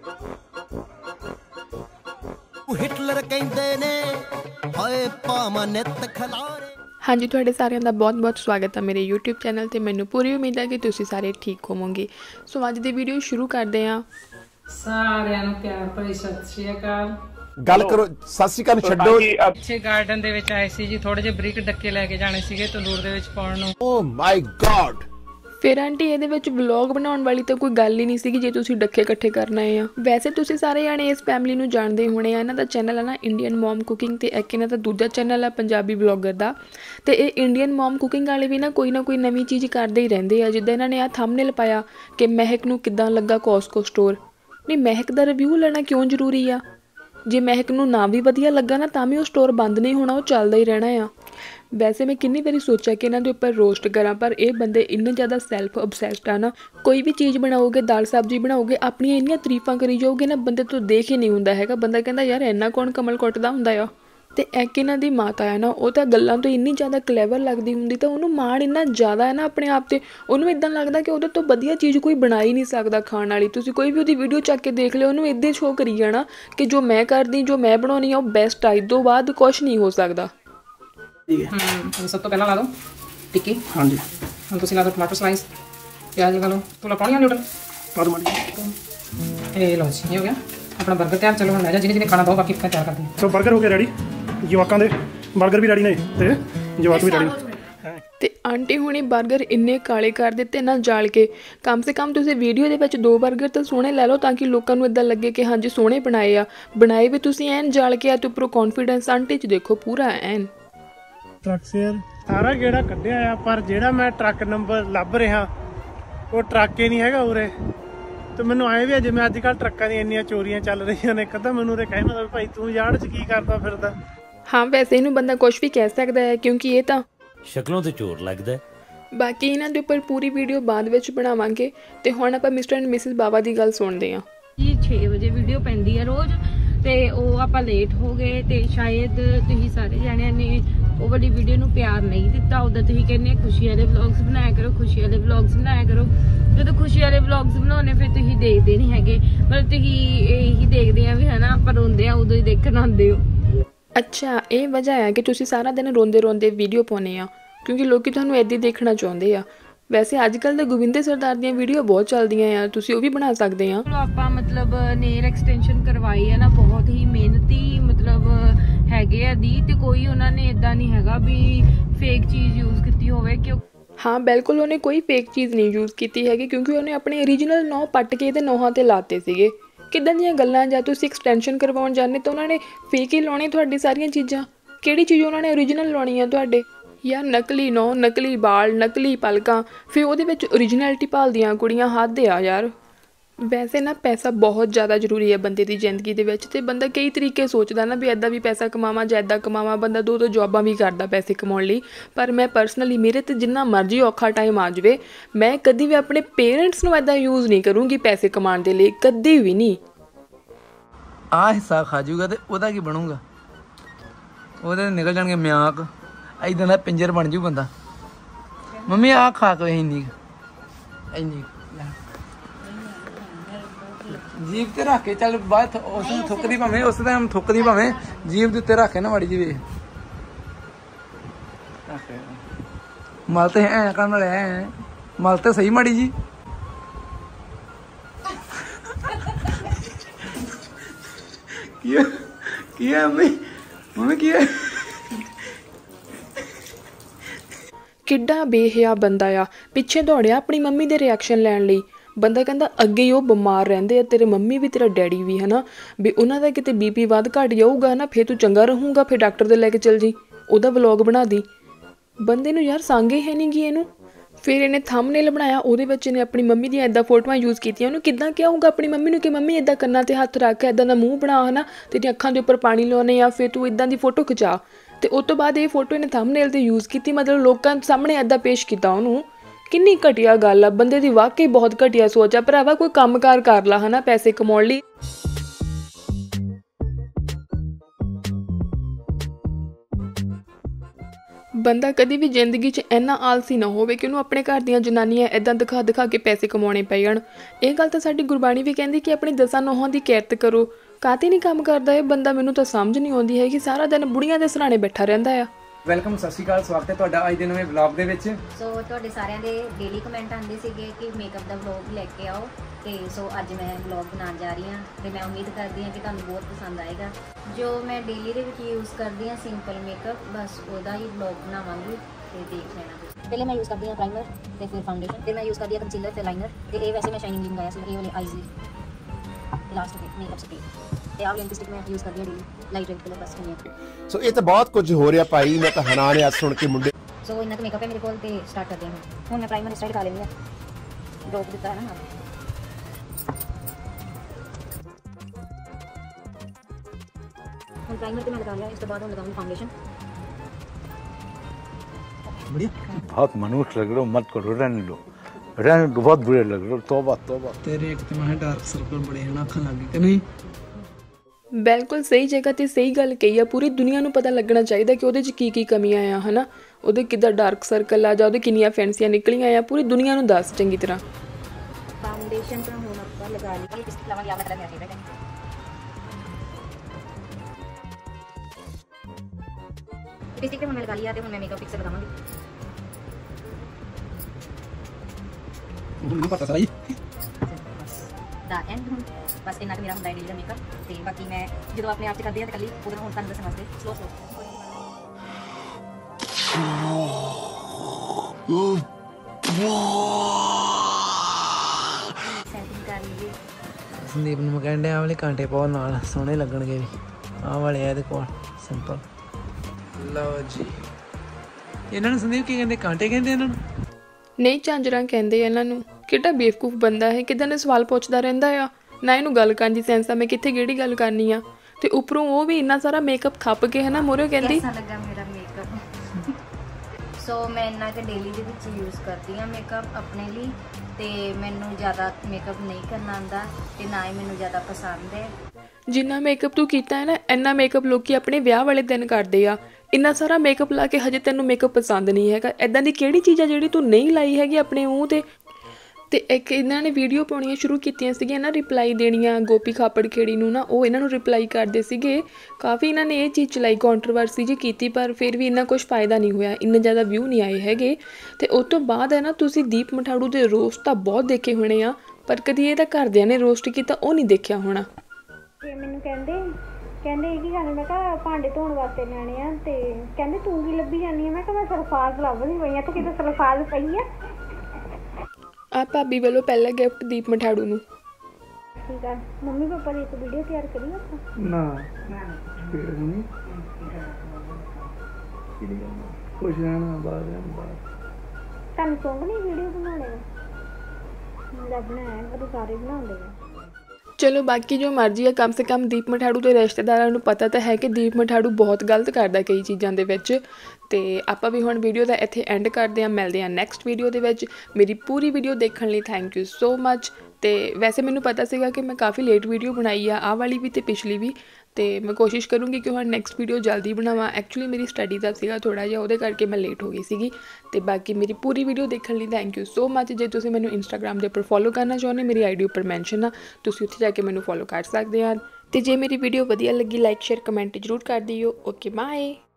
Hitler कहंदे ने हाय भावां नित खलारे। हाँ जी, तुहाडे सारिਆਂ ਦਾ बहुत-बहुत स्वागत है मेरे यूट्यूब चैनल ते। मैनूं पूरी उम्मीद है कि तुसीं सारे ठीक होवोगे। सो अज दी वीडियो शुरू करते हैं। ਸਾਰਿਆਂ ਨੂੰ ਪਿਆਰ ਭਰੀ ਸਤਿ ਸ਼੍ਰੀ ਅਕਾਲ। ਗੱਲ ਕਰੋ ਸਤਿ ਸ਼੍ਰੀ ਅਕਾਲ ਛੱਡੋ। ਪਿੱਛੇ ਗਾਰਡਨ ਦੇ ਵਿੱਚ ਆਏ ਸੀ ਜੀ, ਥੋੜੇ ਜਿਹੇ ਬਰੀਕ ਡੱਕੇ ਲੈ ਕੇ ਜਾਣੇ ਸੀਗੇ ਤੰਦੂਰ ਦੇ ਵਿੱਚ ਪਾਉਣ ਨੂੰ। Oh my god. फिर आंटी ये व्लॉग बनाने वाली तो कोई गल ही नहीं सी जे तुसीं डक्के इकट्ठे करना है। वैसे तुसीं सारे जाने इस फैमिली नूं जाणदे होणे आ। इन्हां दा चैनल है ना इंडियन मॉम कुकिंग ते एक इन्हां दा दूजा चैनल है पंजाबी ब्लॉगर दा। ते ये इंडियन मॉम कुकिंग वाले भी ना कोई नवीं चीज़ करदे ही रहिंदे आ। जिद्दां इन्हां ने आ थंबनेल पाया कि महक नूं किद्दां लगा कॉस्को स्टोर। नहीं, महक दा रिव्यू लेना क्यों जरूरी आ? जे महक नूं ना भी वधिया लगा ना तां भी वो स्टोर बंद नहीं होना, वो चलदा ही रहना आ। वैसे मैं किन्नी बारी सोचा कि इन्हां दे उपर रोस्ट करा, पर ये बंदे इन्ने ज़्यादा सैल्फ obsessed आ ना। कोई भी चीज़ बनाओगे, दाल सब्जी बनाओगे, अपनी इन्नियां तारीफां करी जाओगे ना, बंदे तो देख ही नहीं हुंदा हैगा। बंदा कहंदा यार इन्ना कौन कमल कुੱਟਦਾ हुंदा आ। ते एक इन्हां दी माता है ना, वो तो गल्लां तो इन्नी ज़्यादा क्लेवर लगदी हुंदी, तो उहनूं माण इन्ना ज़्यादा है ना अपने आप ते। उहनूं इदां लगदा कि उहदे तो वधिया चीज़ कोई बना ही नहीं सकदा खाण वाली। तुसीं कोई भी उहदी वीडियो चक के देख लिओ, उहनूं इदां शो करी जाना कि जो मैं करदी, जो मैं बनाउणी आ, वो बेस्ट आ। इस तो बाद कुछ नहीं हो सकदा। सब तो पहला ला दो टिक्की। हाँ जी। हम तुसीं ला दो टमाटर स्लाइस, प्याज लगा लो। तू ला पानी न्यूडल पा दो माड़ी। ये लो जी, ये हो गया अपना बर्गर तैयार। चलो हम ले जा, जिन्हें खाना दो, बाकी का तैयार कर दें। सो बर्गर हो गया रेडी, जवाकां दे बर्गर भी रेडी ने ते जवाक भी रेडी। ते आंटी हुणी बर्गर इन्ने काले कर दिते ना जाल के। कम से कम तुसीं वीडियो दे विच 2 बर्गर तो सोहणे लै लो, ताकि लोकां नूं इदां लगे कि हाँ जी सोहणे बनाए आ। बनाए भी तुसीं ऐन जाल के आ ते उपरों कॉन्फिडेंस आंटी च देखो पूरा ऐन। ट्रक से सारा गेड़ा कढ़िया आ, पर जेड़ा मैं ट्रक नंबर लभ रहा वो ट्रक ही नहीं हैगा उरे। तो मैनूं आए भी है जिवें अजकल ट्रक्कां दी इन्नियां चोरियां चल रही ने, कदा मैनूं ते कहना भाई तू यार्ड च की करदा फिरदा। हाँ, वैसे इनू बंदा कुछ भी कह सकता है, क्योंकि ये तो शक्लों ते चोर लगदा है। बाकी इन्हां दे उपर पूरी वीडियो बाद विच बनावांगे। ते हुण आपां मिस्टर एंड मिसिस बावा दी गल सुणदे हां जी। 6 वजे वीडियो पैंदी है रोज़, ते ਉਹ ਆਪਾਂ ਲੇਟ ਹੋ ਗਏ ਤੇ ਸ਼ਾਇਦ ਤੁਸੀਂ ਸਾਰੇ ਜਣਿਆਂ ਨੇ ਉਹ ਵਾਲੀ ਵੀਡੀਓ ਨੂੰ ਪਿਆਰ ਨਹੀਂ ਦਿੱਤਾ। ਉਦੋਂ ਤੁਸੀਂ ਕਹਿੰਦੇ ਖੁਸ਼ੀ ਵਾਲੇ ਵਲੌਗਸ ਬਣਾਇਆ ਕਰੋ, ਖੁਸ਼ੀ ਵਾਲੇ ਵਲੌਗਸ ਬਣਾਇਆ ਕਰੋ। ਜਦੋਂ ਖੁਸ਼ੀ ਵਾਲੇ ਵਲੌਗਸ ਬਣਾਉਣੇ ਫਿਰ ਤੁਸੀਂ ਦੇਖਦੇ ਨਹੀਂ ਹੈਗੇ, ਮਤਲਬ ਤੁਸੀਂ ਇਹੀ ਦੇਖਦੇ ਆ ਵੀ ਹਨਾ ਆਪਾਂ ਰੋਂਦੇ ਆ ਉਦੋਂ ਹੀ ਦੇਖਣ ਆਉਂਦੇ ਹੋ। अच्छा, ये वजह है कि तुसीं सारा दिन रोंदे रोंदे वीडियो पाउने आ, क्योंकि लोग तुहानूं इदां देखना चाहुंदे आ। वैसे अजकल तो गोविंदे सरदार ਦੀਆਂ ਵੀਡੀਓ बहुत ਚੱਲਦੀਆਂ ਆ, ਤੁਸੀਂ ਉਹ ਵੀ ਬਣਾ ਸਕਦੇ ਆ। ਆਪਾਂ ਮਤਲਬ ਨੇਲ ਐਕਸਟੈਂਸ਼ਨ ਕਰਵਾਈ ਹੈ ਨਾ, ਬਹੁਤ ਹੀ ਮਿਹਨਤੀ ਮਤਲਬ ਹੈਗੇ ਆ ਦੀ, ਤੇ ਕੋਈ ਉਹਨਾਂ ਨੇ ਇਦਾਂ ਨਹੀਂ ਹੈਗਾ ਵੀ ਫੇਕ ਚੀਜ਼ ਯੂਜ਼ ਕੀਤੀ ਹੋਵੇ। ਕਿਉਂ हाँ बिल्कुल, उन्हें कोई फेक चीज़ नहीं यूज़ की हैगी, क्योंकि उन्हें अपने ओरीजिनल नौ पट के नौहां ते लाते सीगे। किदां दीयां गल्लां, जां तुसीं एक्सटेंशन करवाउण जाने तो उन्होंने फेक ही लाउणी तुहाडी सारियां चीज़ां। किहड़ी चीज़ उन्होंने ओरीजिनल लाउणी है तुहाडे? यार नकली नौ, नकली बाल, नकली पलकां, फिर उहदे विच ओरीजिनलिटी भालदियां कुड़ियां। हद आ यार। वैसे ना पैसा बहुत ज़्यादा जरूरी है बंदे की जिंदगी दे विच, ते बंदा कई तरीके सोचदा ना भी इदां भी पैसा कमावां जां इदां कमावां। बंदा 2 जॉबां भी करदा पैसे कमाउण लई। पर मैं पर्सनली मेरे ते जिन्ना मर्जी औखा टाइम आ जावे, मैं कदी भी अपने पेरेंट्स नूं इदां यूज़ नहीं करूँगी पैसे कमाउण दे लई, कदी भी नहीं। आ हिस्सा खा जूगा तो वह की बनूगा, वो निकल जाएंगे म्याक, इदां दा पिंजर बन जू बंदा। मम्मी आ खा के इन्नी जीभ ते रख के चल बाहर, उस थुकदी भावें, उस टाइम थुकदी भावें, जीभ दे उत्ते रख के ना माड़ी जी वे मल ते है करन वाले है, मल ते सही माड़ी जी। की है मम्मी, मम्मी की है? किड्डा बेहया बंदा आ, पिछे दौड़िया अपनी मम्मी दे रिएक्शन लैण लई। बंदा कहंदा अगे ही वो बीमार रहिंदे आ, तेरे मम्मी भी तेरा डैडी भी है ना, भी उन्हां दा किते बीपी वध घट जाऊगा ना, फिर तू चंगा रहूगा, फिर डॉक्टर दे लैके चल जी, उहदा व्लॉग बना दी। बंदे नूं यार सांगे है नहीं गी इहनूं। फिर इन्हें थंबनेल बनाया, उहदे विच इन्हें अपनी मम्मी दी इदां फोटोआं यूज़ कीतियां। उहनूं किदां कहाऊगा अपनी मम्मी नूं कि मम्मी इदां कन्नां ते हत्थ रख, इदां दा मूँह बना, है ना, तेरी अखां दे उपर पानी लाउने आ, फिर तू इदां दी फोटो खिचा। ते उस तो बाद ये फोटो इन्हें थंबनेल ते यूज़ की, मतलब लोकां सामने इदां पेश किया उहनूं। किन्नी घटिया गल आ, बंदे दी वाकई बहुत घटिया सोच आ। भरावा कोई काम कार कर ला, है ना, पैसे कमाउण लई। ਬੰਦਾ ਕਦੀ ਵੀ ਜ਼ਿੰਦਗੀ 'ਚ ਇੰਨਾ ਆਲਸੀ ਨਾ ਹੋਵੇ ਕਿ ਉਹਨੂੰ ਆਪਣੇ ਘਰ ਦੀਆਂ ਜਨਾਨੀਆਂ ਇੱਦਾਂ ਦਿਖਾ ਦਿਖਾ ਕੇ ਪੈਸੇ ਕਮਾਉਣੇ ਪੈਣ। ਇਹ ਗੱਲ ਤਾਂ ਸਾਡੀ ਗੁਰਬਾਣੀ ਵੀ ਕਹਿੰਦੀ ਕਿ ਆਪਣੀ 10 ਨੋਹਾਂ ਦੀ ਕਿਰਤ ਕਰੋ। ਕਾਹਤੇ ਨਹੀਂ ਕੰਮ ਕਰਦਾ ਇਹ ਬੰਦਾ, ਮੈਨੂੰ ਤਾਂ ਸਮਝ ਨਹੀਂ ਆਉਂਦੀ ਹੈ ਕਿ ਸਾਰਾ ਦਿਨ ਬੁੜੀਆਂ ਦੇ ਸਰਾਣੇ ਬੈਠਾ ਰਹਿੰਦਾ ਆ। ਵੈਲਕਮ, ਸਤਿ ਸ਼੍ਰੀ ਅਕਾਲ, ਸਵਾਗਤ ਹੈ ਤੁਹਾਡਾ ਅੱਜ ਦੇ ਨਵੇਂ ਵਲੌਗ ਦੇ ਵਿੱਚ। ਸੋ ਤੁਹਾਡੇ ਸਾਰਿਆਂ ਦੇ ਡੇਲੀ ਕਮੈਂਟ ਆਉਂਦੇ ਸੀਗੇ ਕਿ ਮੇਕਅਪ ਦਾ ਵਲੌਗ ਲੈ ਕੇ ਆਓ, ਤੇ ਸੋ ਅੱਜ ਮੈਂ ਵਲੌਗ ਬਣਾਉਣ ਜਾ ਰਹੀ ਹਾਂ ਤੇ ਮੈਂ ਉਮੀਦ ਕਰਦੀ ਹਾਂ ਕਿ ਤੁਹਾਨੂੰ ਬਹੁਤ ਪਸੰਦ ਆਏਗਾ। ਜੋ ਮੈਂ ਡੇਲੀ ਦੇ ਵਿੱਚ ਯੂਜ਼ ਕਰਦੀ ਹਾਂ ਸਿੰਪਲ ਮੇਕਅਪ, ਬਸ ਉਹਦਾ ਹੀ ਵਲੌਗ ਬਣਾਵਾਂਗੀ ਤੇ ਦੇਖ ਲੈਣਾ ਤੁਸੀਂ। ਪਹਿਲੇ ਮੈਂ ਯੂਜ਼ ਕਰਦੀ ਹਾਂ ਪ੍ਰਾਈਮਰ ਤੇ ਫਿਰ ਫਾਊਂਡੇਸ਼ਨ, ਫਿਰ ਮੈਂ ਯੂਜ਼ ਕਰਦੀ ਹਾਂ ਕੰਸੀਲਰ ਤੇ ਲਾਈਨਰ, ਤੇ ਇਹ ਵੈਸੇ ਮੈਂ ਸ਼ਾਈਨਿੰਗ ਲਗਾਇਆ ਸੀ ਇਹ ਵਾਲੇ ਆਈਜ਼ ਤੇ ਲਾਸਟ ਮੇਕਅਪ ਸਪਰੇ ਤੇ ਆਹ ਲਿਪਸਟਿਕ ਮੈਂ ਯੂਜ਼ ਕਰਦੀ ਹਾਂ ਡੇਲੀ, ਲਾਈਟ ਰੈਡ ਕਲਰ ਬਸ ਨਹੀਂ। ਸੋ ਇਹ ਤਾਂ ਬਹੁਤ ਕੁਝ ਹੋ ਰਿਹਾ ਭਾਈ, ਮੈਂ ਤਾਂ ਹੈਰਾਨ ਆ ਸੁਣ ਕੇ ਮੁੰਡੇ। ਸੋ ਇੰਨਾ ਕੁ ਮੇਕਅਪ ਹੈ ਮੇਰੇ ਕੋਲ ਤੇ ਸਟਾਰਟ ਕਰਦੇ ਹਾਂ। ਹੁਣ ਮੈਂ ਪ੍ਰਾਈਮਰ ਸਟਾਰਟ ਕਰ ਲੈਂਦੀ ਹਾਂ, ਡ੍ਰੌਪ ਦਿੱਤਾ ਹੈ ਨਾ ਨਾਲ। ਹੁਣ ਪ੍ਰਾइमर ਤੇ ਮੈਂ लगा लिया, इसके बाद हम लगाऊंगी फाउंडेशन। बढ़िया, बहुत मनुष्य लग रहे हो, मत करो, रहने दो, बहुत बुरे लग रहे हो, तौबा तौबा। तेरे एक तो मैं डार्क सर्कल बड़े हैं, अखां लग गई कि नहीं? ਬਿਲਕੁਲ ਸਹੀ ਜਗ੍ਹਾ ਤੇ ਸਹੀ ਗੱਲ ਕਹੀ ਆ। ਪੂਰੀ ਦੁਨੀਆ ਨੂੰ ਪਤਾ ਲੱਗਣਾ ਚਾਹੀਦਾ ਕਿ ਉਹਦੇ 'ਚ ਕੀ ਕਮੀਆਂ ਆ, ਹਨਾ। ਉਹਦੇ ਕਿੱਦਾਂ ਡਾਰਕ ਸਰਕਲ ਆ ਜਾਂ ਉਹਦੇ ਕਿੰਨੀਆਂ ਫੈਂਸੀਆਂ ਨਿਕਲੀਆਂ ਆ, ਪੂਰੀ ਦੁਨੀਆ ਨੂੰ ਦੱਸ ਚੰਗੀ ਤਰ੍ਹਾਂ। फाउंडेशन तो हम ऊपर लगा ली, इसके अलावा ये वाला कलर मेरा फेवरेट है। लिपस्टिक पे मैंने लगा लिया, तो मैं मेकअप पिक से लगाऊंगी। मुझे पता था ये दा एंड बस इन्ना मेरा ਹੁੰਦਾ ਡੇਲੀ ਦਾ ਮੇਕਅਪ, ਤੇ ਬਾਕੀ ਮੈਂ ਜਦੋਂ ਆਪਣੇ ਆਪ ਚ ਕਰਦੀ ਹਾਂ ਤੇ ਕੱਲੀ ਉਹਦੇ ਹੁਣ ਤੁਹਾਨੂੰ ਦੱਸਣ ਵਾਸਤੇ ਸਲੋ ਸੈਟਿੰਗ ਕਰ ਲਈਏ। ਸੰਦੀਪ ਨੂੰ ਮੈਂ ਕਹਿੰਦੇ ਆ ਵਾਲੇ ਕਾਂਟੇ ਪਾਓ ਨਾਲ, ਸੋਹਣੇ ਲੱਗਣਗੇ ਵੀ। ਆਹ ਵਾਲੇ ਆ ਇਹਦੇ ਕੋਲ ਸਿੰਪਲ। ਲਓ ਜੀ, ਇਹਨਾਂ ਨੂੰ ਸੰਦੀਪ ਕੀ ਕਹਿੰਦੇ? ਕਾਂਟੇ ਕਹਿੰਦੇ ਇਹਨਾਂ ਨੂੰ? ਨਹੀਂ, ਝਾਂਜਰਾਂ ਕਹਿੰਦੇ ਆ ਇਹਨਾਂ ਨੂੰ। ਕਿੱਡਾ ਬੇਵਕੂਫ ਬੰਦਾ ਹੈ, ਕਿੱਦਾਂ ਦੇ ਸਵਾਲ ਪੁੱਛਦਾ ਰਹਿੰਦਾ ਆ। ਨਾ ਇਹਨੂੰ ਗੱਲ ਕਰਨ ਦੀ ਸੈਂਸ ਆ, ਮੈਂ ਕਿੱਥੇ ਕਿਹੜੀ ਗੱਲ ਕਰਨੀ ਆ। ਤੇ ਉੱਪਰੋਂ ਉਹ ਵੀ ਇੰਨਾ ਸਾਰਾ ਮੇਕਅਪ ਥੱਪ ਕੇ, ਹੈ ਨਾ, ਮੋਰੇ ਕਹਿੰਦੀ ਕਿਹਦਾ ਲੱਗਾ ਮੇਰਾ ਮੇਕਅਪ। ਸੋ ਮੈਂ ਇੰਨਾ ਕਿ ਡੇਲੀ ਦੇ ਵਿੱਚ ਯੂਜ਼ ਕਰਦੀ ਹਾਂ ਮੇਕਅਪ ਆਪਣੇ ਲਈ, ਤੇ ਮੈਨੂੰ ਜ਼ਿਆਦਾ ਮੇਕਅਪ ਨਹੀਂ ਕਰਨਾ ਆਉਂਦਾ ਤੇ ਨਾ ਹੀ ਮੈਨੂੰ ਜ਼ਿਆਦਾ ਪਸੰਦ ਹੈ। ਜਿੰਨਾ ਮੇਕਅਪ ਤੂੰ ਕੀਤਾ ਹੈ ਨਾ, ਇੰਨਾ ਮੇਕਅਪ ਲੋਕੀ ਆਪਣੇ ਵਿਆਹ ਵਾਲੇ ਦਿਨ ਕਰਦੇ ਆ। ਇੰਨਾ ਸਾਰਾ ਮੇਕਅਪ ਲਾ ਕੇ ਹਜੇ ਤੈਨੂੰ ਮੇਕਅਪ ਪਸੰਦ ਨਹੀਂ ਹੈਗਾ। ਇੱਦਾਂ ਦੀ ਕਿਹੜੀ ਚੀਜ਼ ਆ ਜਿਹੜੀ ਤੂੰ ਨਹੀਂ ਲਾਈ ਹੈਗੀ ਆਪਣੇ ਮੂੰਹ 'ਤੇ? ਤੇ ਇੱਕ ਇਹਨਾਂ ਨੇ ਵੀਡੀਓ ਪਾਉਣੀਆਂ ਸ਼ੁਰੂ ਕੀਤੀਆਂ ਸੀਗੀਆਂ ਨਾ, ਰਿਪਲਾਈ ਦੇਣੀਆਂ ਗੋਪੀ ਖਾਪੜ ਖੇੜੀ ਨੂੰ ਨਾ, ਉਹ ਇਹਨਾਂ ਨੂੰ ਰਿਪਲਾਈ ਕਰਦੇ ਸੀਗੇ। ਕਾਫੀ ਇਹਨਾਂ ਨੇ ਇਹ ਚੀਜ਼ ਚਲਾਈ, ਕੰਟਰੋਵਰਸੀ ਜੀ ਕੀਤੀ, ਪਰ ਫਿਰ ਵੀ ਇੰਨਾ ਕੁਛ ਫਾਇਦਾ ਨਹੀਂ ਹੋਇਆ, ਇੰਨੇ ਜ਼ਿਆਦਾ ਵਿਊ ਨਹੀਂ ਆਏ ਹੈਗੇ। ਤੇ ਉਸ ਤੋਂ ਬਾਅਦ ਹੈ ਨਾ, ਤੁਸੀਂ ਦੀਪ ਮਠਾੜੂ ਦੇ ਰੋਸਟ ਤਾਂ ਬਹੁਤ ਦੇਖੇ ਹੋਣੇ ਆ, ਪਰ ਕਦੀ ਇਹਦਾ ਘਰਦਿਆਂ ਨੇ ਰੋਸਟ ਕੀਤਾ ਉਹ ਨਹੀਂ ਦੇਖਿਆ ਹੋਣਾ। ਤੇ ਮੈਨੂੰ ਕਹਿੰਦੇ ਇਹ ਕੀ ਗੱਲ? ਮੈਂ ਕਿਹਾ ਭਾਂਡੇ ਧੋਣ ਵਾਸਤੇ ਲੈਣੇ ਆ, ਤੇ ਕਹਿੰਦੇ ਤੂੰ ਕੀ ਲੱਭੀ ਜਾਂਦੀ ਆ? ਮੈਂ ਕਿਹਾ ਮੈਂ ਸਰਫਾਜ਼ ਲੱਭਦੀ ਪਈ ਆ। ਤੇ ਕਿਤੇ ਸਰਫਾਜ਼ ਪਈ ਆ? ਆ ਭਾਬੀ ਵੱਲੋਂ ਪਹਿਲਾ ਗਿਫਟ ਦੀਪ ਮਠਾੜੂ ਨੂੰ। ਠੀਕ ਆ, ਮੰਮੀ ਪਾਪਾ ਦੀ ਇੱਕ ਵੀਡੀਓ ਤਿਆਰ ਕਰੀ ਆਪਾਂ ਨਾ ਫਿਰ ਨਹੀਂ ਕੁਝ ਰਹਿਣਾ ਬਾਅਦ ਤੁਹਾਨੂੰ ਸੌਂਗ ਨਹੀਂ ਵੀਡੀਓ ਬਣਾਉਣੇ ਦਾ ਮੈਂ ਬਣਾਇਆ, ਕਦੇ ਸਾਰੇ ਬਣਾਉਂਦੇ ਆ। ਚਲੋ ਬਾਕੀ ਜੋ ਮਰਜ਼ੀ ਹੈ, ਕਮ ਸੇ ਕਮ ਦੀਪ ਮਠਾੜੂ ਦੇ ਰਿਸ਼ਤੇਦਾਰਾਂ ਨੂੰ ਪਤਾ ਤਾਂ ਹੈ ਕਿ ਦੀਪ ਮਠਾੜੂ ਬਹੁਤ ਗਲਤ ਕਰਦਾ ਕਈ ਚੀਜ਼ਾਂ ਦੇ ਵਿੱਚ। ਤੇ ਆਪਾਂ ਵੀ ਹੁਣ ਵੀਡੀਓ ਦਾ ਇੱਥੇ ਐਂਡ ਕਰਦੇ ਹਾਂ, ਮਿਲਦੇ ਹਾਂ ਨੈਕਸਟ ਵੀਡੀਓ ਦੇ ਵਿੱਚ। ਮੇਰੀ ਪੂਰੀ ਵੀਡੀਓ ਦੇਖਣ ਲਈ ਥੈਂਕ ਯੂ ਸੋ ਮੱਚ। ਤੇ ਵੈਸੇ ਮੈਨੂੰ ਪਤਾ ਸੀਗਾ ਕਿ ਮੈਂ ਕਾਫੀ ਲੇਟ ਵੀਡੀਓ ਬਣਾਈ ਆ, ਆਹ ਵਾਲੀ ਵੀ ਤੇ ਪਿਛਲੀ ਵੀ, ਤੇ ਮੈਂ ਕੋਸ਼ਿਸ਼ ਕਰੂੰਗੀ ਕਿ ਹੁਣ ਨੈਕਸਟ ਵੀਡੀਓ ਜਲਦੀ ਬਣਾਵਾਂ। ਐਕਚੁਅਲੀ ਮੇਰੀ ਸਟੱਡੀ ਦਾ ਸੀਗਾ ਥੋੜ੍ਹਾ ਜਿਹਾ, ਉਹਦੇ ਕਰਕੇ ਮੈਂ ਲੇਟ ਹੋ ਗਈ ਸੀਗੀ। ਤੇ ਬਾਕੀ ਮੇਰੀ ਪੂਰੀ ਵੀਡੀਓ ਦੇਖਣ ਲਈ ਥੈਂਕ ਯੂ ਸੋ ਮੱਚ। ਜੇ ਤੁਸੀਂ ਮੈਨੂੰ ਇੰਸਟਾਗ੍ਰਾਮ ਦੇ ਉੱਪਰ ਫੋਲੋ ਕਰਨਾ ਚਾਹੁੰਦੇ, ਮੇਰੀ ਆਈਡੀ ਉੱਪਰ ਮੈਂਸ਼ਨ ਆ, ਤੁਸੀਂ ਉੱਥੇ ਜਾ ਕੇ ਮੈਨੂੰ ਫੋਲੋ ਕਰ ਸਕਦੇ ਆ। ਤੇ ਜੇ ਮੇਰੀ ਵੀਡੀਓ ਵਧੀਆ ਲੱਗੀ, ਲਾਈਕ ਸ਼ੇਅਰ ਕਮੈਂਟ ਜ਼ਰੂਰ ਕਰ ਦਿਓ। Okay bye.